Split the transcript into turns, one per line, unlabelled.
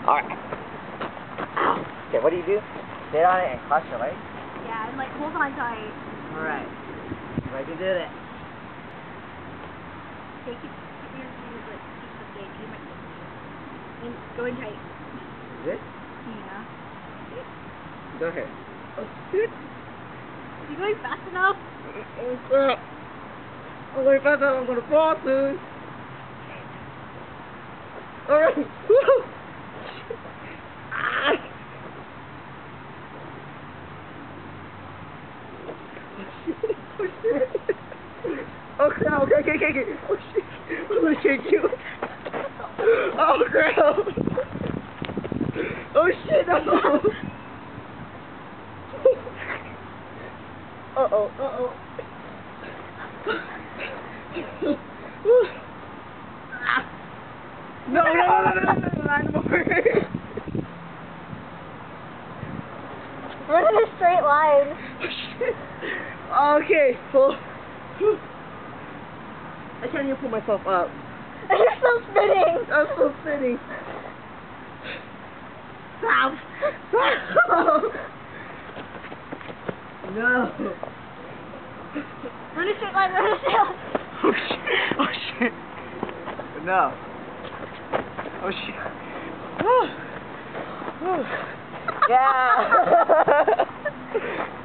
Alright. Okay, what do you do? Sit on it and cross your legs?
Yeah, and like hold on tight.
Alright. I can do that.
Take it. Your fingers like keep the gauge. You might and go in tight.
Is it?
Yeah.
Go ahead. Oh shit.
You going fast enough?
Oh crap. I'm going fast enough. I'm gonna fall soon. Alright. Woo! Ah! Oh shit. Oh crap. Okay. Oh shit. I'm gonna shake you. Oh crap. Oh shit. No. Uh-oh. No, I'm over.
Run in a straight line.
Okay, well, I can't even pull myself up.
You're still spinning.
I'm still spinning. Stop! No.
Run a straight line.
Oh shit. No. Oh shit. Yeah.